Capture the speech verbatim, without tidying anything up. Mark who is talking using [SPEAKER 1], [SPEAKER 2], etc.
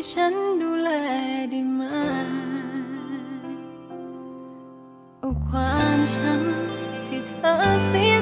[SPEAKER 1] ฉันดูแลได้ไหมเอาความช้ำที่เธอเสีย